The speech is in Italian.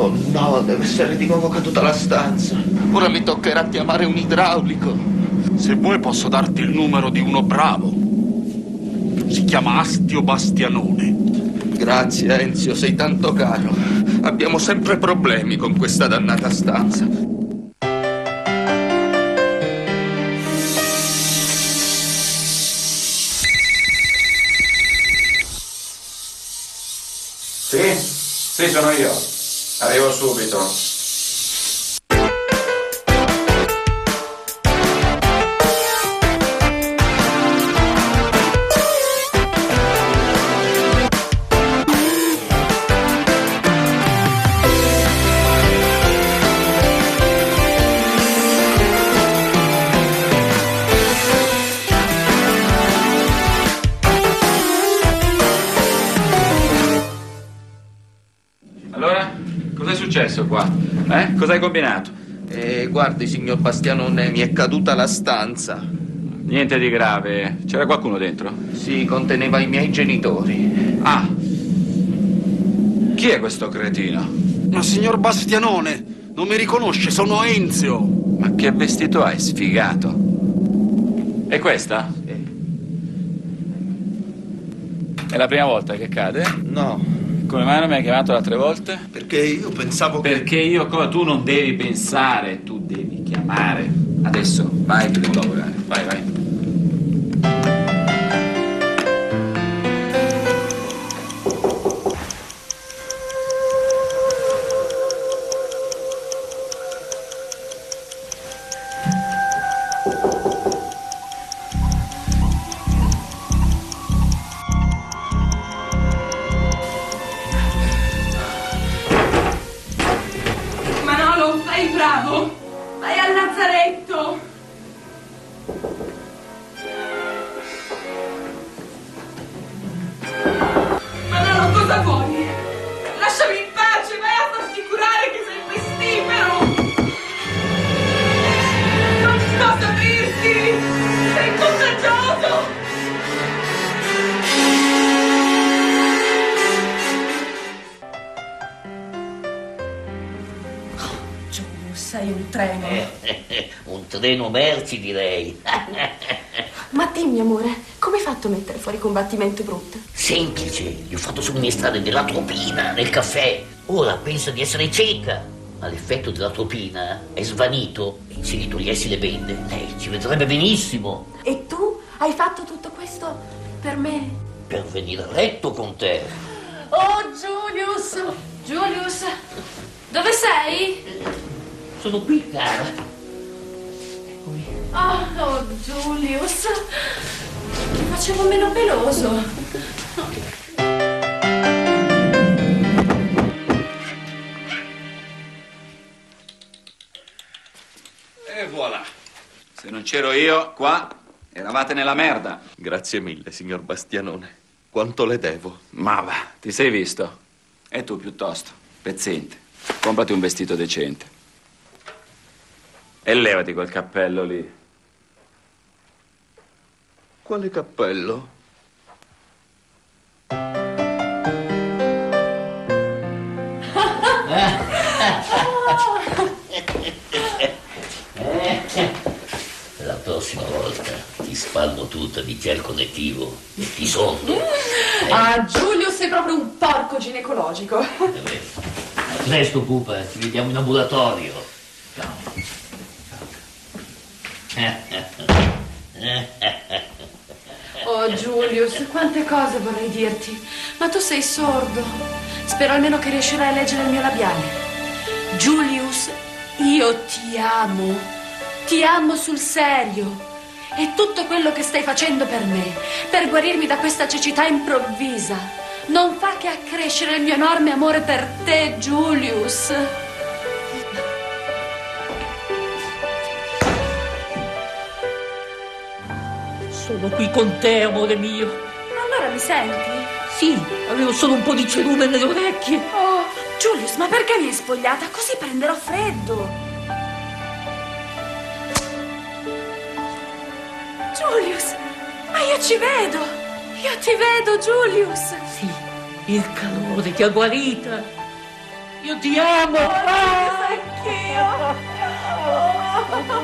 Oh no, deve essere di nuovo caduta la stanza. Ora mi toccherà chiamare un idraulico. Se vuoi posso darti il numero di uno bravo. Si chiama Astio Bastianone. Grazie, Enzio, sei tanto caro. Abbiamo sempre problemi con questa dannata stanza. Sì, sono io. Arrivo subito. Successo qua? Cosa hai combinato? Guardi, signor Bastianone, mi è caduta la stanza. Niente di grave. C'era qualcuno dentro? Sì, conteneva i miei genitori. Ah. Chi è questo cretino? Ma signor Bastianone, non mi riconosce, sono Enzio. Ma che vestito hai, sfigato? E questa? È la prima volta che cade? No. Come mai non mi hai chiamato le altre volte? Perché io pensavo che... Perché io cosa? Tu non devi pensare, tu devi chiamare. Adesso, vai che devo lavorare. Vai, vai. Bravo! Vai al lazzaretto! Manolo, cosa vuoi? Lasciami in pace, vai a farti curare che sei pestifero! Non posso aprirti! Sei contagioso! Sei un treno. Un treno merci, direi. Ma dimmi, amore, come hai fatto a mettere fuori combattimento brutto? Semplice, gli ho fatto somministrare dell'atropina nel caffè. Ora pensa di essere cieca, ma l'effetto dell'atropina è svanito e se gli togliessi le bende, lei ci vedrebbe benissimo. E tu hai fatto tutto questo per me? Per venire a letto con te. Oh, Julius! Julius, dove sei? Sono qui, cara. Oh, Julius, ti facevo meno peloso. E voilà. Se non c'ero io, qua, eravate nella merda. Grazie mille, signor Bastianone. Quanto le devo? Ma va, ti sei visto? E tu piuttosto, pezzente. Comprati un vestito decente. E levati quel cappello lì. Quale cappello? La prossima volta ti spalmo tutta di gel connettivo e ti sondo. Ah, Giulio, sei proprio un porco ginecologico. A presto, pupa, ci vediamo in ambulatorio. Ciao. Oh, Julius, quante cose vorrei dirti, ma tu sei sordo. Spero almeno che riuscirai a leggere il mio labiale. Julius, io ti amo. Ti amo sul serio. E tutto quello che stai facendo per me, per guarirmi da questa cecità improvvisa, non fa che accrescere il mio enorme amore per te, Julius. Sono qui con te, amore mio. Allora mi senti? Sì, avevo solo un po' di cerume nelle orecchie. Oh, Julius, ma perché mi hai spogliata? Così prenderò freddo. Julius, ma io ci vedo. Io ti vedo, Julius. Sì, il calore ti ha guarita. Io ti amo! Anch'io!